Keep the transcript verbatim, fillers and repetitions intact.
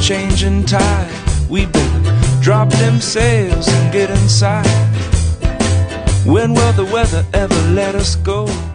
changing tide. We better drop them sails and get inside. When will the weather ever let us go?